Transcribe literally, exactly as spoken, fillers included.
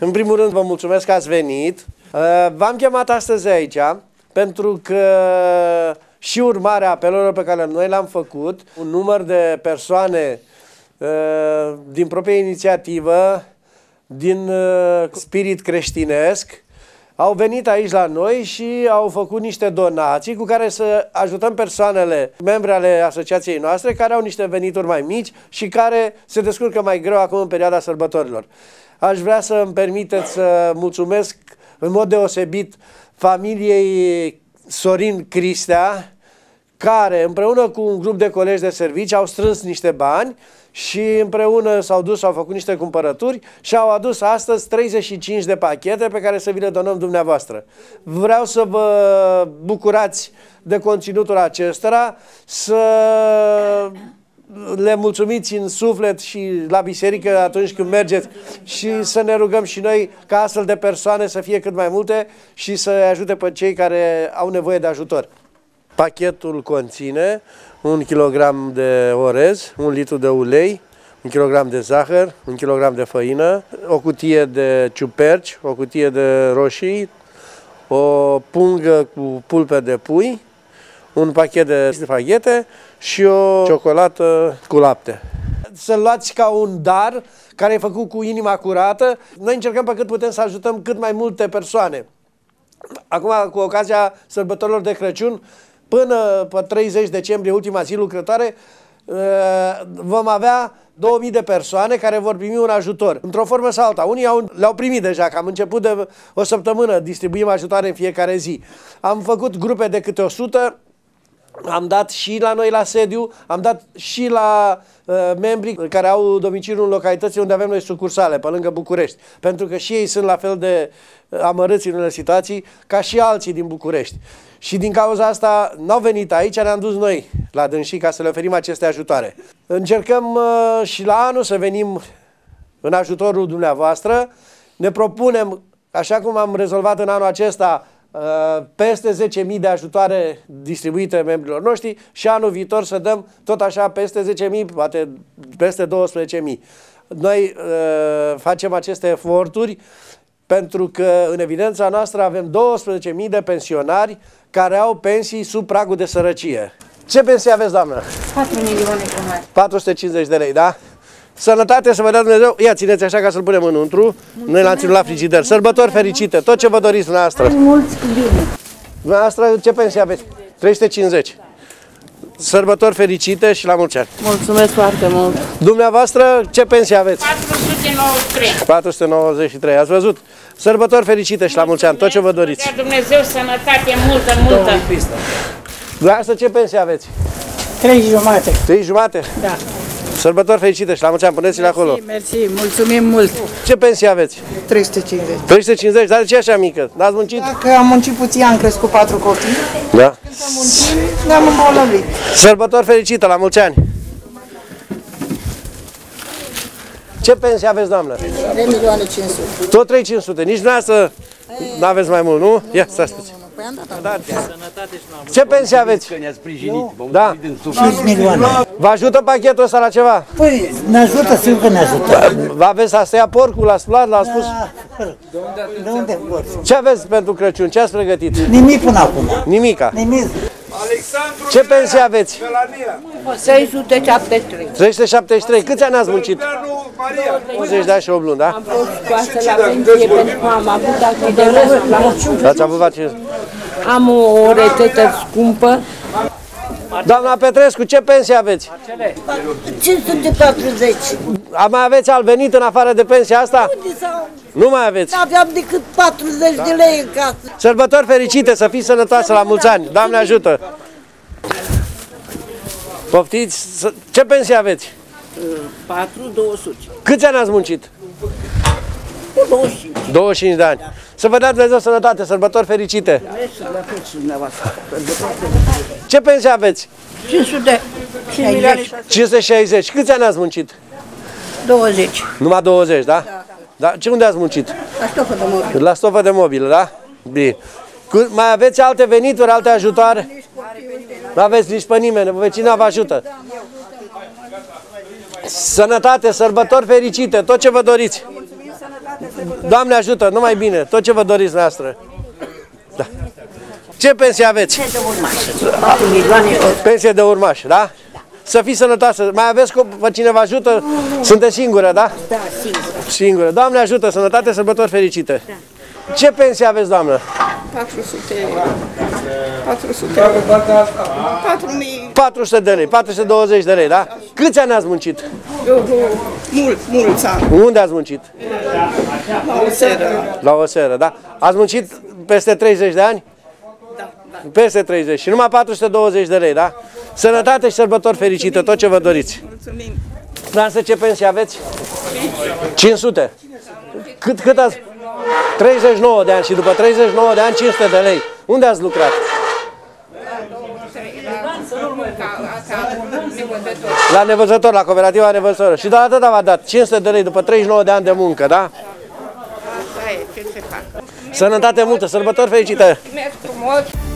În primul rând vă mulțumesc că ați venit. V-am chemat astăzi aici pentru că și urmarea apelurilor pe care noi le-am făcut, un număr de persoane din propria inițiativă, din spirit creștinesc, au venit aici la noi și au făcut niște donații cu care să ajutăm persoanele, membre ale asociației noastre, care au niște venituri mai mici și care se descurcă mai greu acum în perioada sărbătorilor. Aș vrea să îmi permiteți să mulțumesc în mod deosebit familiei Sorin Cristea, care împreună cu un grup de colegi de servici au strâns niște bani și împreună s-au dus, au făcut niște cumpărături și au adus astăzi treizeci și cinci de pachete pe care să vi le donăm dumneavoastră. Vreau să vă bucurați de conținutul acestora, să le mulțumiți în suflet și la biserică atunci când mergeți și să ne rugăm și noi ca astfel de persoane să fie cât mai multe și să ajute pe cei care au nevoie de ajutor. Pachetul conține un kilogram de orez, un litru de ulei, un kilogram de zahăr, un kilogram de făină, o cutie de ciuperci, o cutie de roșii, o pungă cu pulpe de pui, un pachet de spaghete și o ciocolată cu lapte. Să luați ca un dar care e făcut cu inima curată. Noi încercăm pe cât putem să ajutăm cât mai multe persoane. Acum, cu ocazia sărbătorilor de Crăciun, până pe treizeci decembrie, ultima zi lucrătoare, vom avea două mii de persoane care vor primi un ajutor, într-o formă sau alta. Unii le-au primit deja, că am început de o săptămână, distribuim ajutoare în fiecare zi. Am făcut grupe de câte o sută, am dat și la noi la sediu, am dat și la uh, membrii care au domiciliul în localități unde avem noi sucursale, pe lângă București. Pentru că și ei sunt la fel de amărâți în unele situații ca și alții din București. Și din cauza asta n-au venit aici, ne-am dus noi la dânsii ca să le oferim aceste ajutoare. Încercăm uh, și la anul să venim în ajutorul dumneavoastră. Ne propunem, așa cum am rezolvat în anul acesta, Uh, peste zece mii de ajutoare distribuite membrilor noștri și anul viitor să dăm tot așa peste zece mii, poate peste douăsprezece mii. Noi uh, facem aceste eforturi pentru că în evidența noastră avem douăsprezece mii de pensionari care au pensii sub pragul de sărăcie. Ce pensii aveți, doamnă? patru milioane jumătate. patru sute cincizeci de lei, da? Sănătate, să vă dea Dumnezeu. Ia, țineți așa ca să-l punem înăuntru. Noi l-am ținut la frigider. Sărbători fericite, tot ce vă doriți dumneavoastră. Mulți cu bine. Dumneavoastră, ce pensie aveți? trei sute cincizeci. Sărbători fericite și la mulți ani. Mulțumesc foarte mult. Dumneavoastră, ce pensie aveți? patru sute nouăzeci și trei. patru sute nouăzeci și trei. Ați văzut? Sărbători fericite și la mulți ani, tot ce vă doriți. Dea Dumnezeu sănătate multă, multă. Dumneavoastră, ce pensie aveți? Trei jumate. Trei jumate? Da. Sărbători fericite și la mulți ani, puneți-le acolo. Mersi, mulțumim mult. Ce pensie aveți? trei sute cincizeci. trei sute cincizeci, dar de ce așa mică? N-ați muncit? Dacă am muncit puțin, am crescut patru copii. Da. Când am muncit, ne-am îmbolnăvit. Sărbători fericite, la mulți ani. Ce pensie aveți, doamnă? trei milioane cinci sute. Tot trei cinci sute. Nici dumneavoastră n-aveți mai mult, nu? Ia, stați puțin. Ce pensie aveți? Că ne-a sprijinit. Da. cinci milioane. Vă ajută pachetul ăsta la ceva? Păi, ne ajută, sigur că ne ajută. Vă aveți asta ia porcul, l-ați spus, l-ați spus? De unde vor? Ce aveți pentru Crăciun? Ce ați pregătit? Nimic până acum. Nimica. Nimic. Ce pensie aveți? trei sute șaptezeci și trei. trei sute șaptezeci și trei. Câți ani ați muncit? douăzeci de ani și opt luni, da? Am fost scoasă la pensie pentru că am avut accident la Ați avut vaccin. Am o rețetă scumpă. Doamna Petrescu, ce pensie aveți? cinci sute patruzeci. Mai aveți alt venit în afară de pensia asta? Nu mai aveți. N-aveam decât patruzeci de lei în casă. Sărbători fericite, să fiți sănătoasă la mulți ani. Doamne ajută! Poftiți? Ce pensie aveți? patru două sute. Câți ani ați muncit? douăzeci și cinci. douăzeci și cinci de ani. Să vă dea Dumnezeu sănătate, sărbători fericite. Ce pensie aveți? cinci sute șaizeci. cinci sute șaizeci. Câți ani ați muncit? douăzeci. Numai douăzeci, da? Da. Ce unde ați muncit? La stofă de mobil. La stofă de mobilă, da? Bine. Mai aveți alte venituri, alte ajutoare? Nu aveți nici pe nimeni, vecina vă ajută. Sănătate, sărbători fericite, tot ce vă doriți. Doamne ajută, numai bine, tot ce vă doriți noastră. Da. Ce pensie aveți? patru milioane. Pensie de urmaș, da? Să fii sănătoasă. Mai aveți pe cineva ajută? Sunteți singură, da? Da, singur. Singură. Doamne ajută, sănătate, sărbători fericite. Ce pensie aveți, doamnă? patru sute. patru sute. patru mii. patru sute de lei, patru sute douăzeci de lei, da? Câți ani ați muncit? Mult, mulți ani. Unde ați muncit? La o seră. La o seră, da? Ați muncit peste treizeci de ani? Da, da. Peste treizeci și numai patru sute douăzeci de lei, da? Sănătate și sărbători fericite, tot ce vă doriți. Mulțumim. Fransă, ce pensie aveți? cinci sute. Cât, cât ați? treizeci și nouă de ani și după treizeci și nouă de ani cinci sute de lei. Unde ați lucrat? La nevăzător, la cooperativa nevăzător. Și doar atât v-a dat, cinci sute de lei după treizeci și nouă de ani de muncă, da? Asta e, ce se fac. Sănătate multă, sărbători fericite! Mulțumesc frumos.